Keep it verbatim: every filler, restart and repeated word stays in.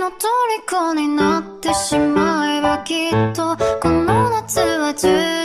の虜になってしまえばきっとこの夏は充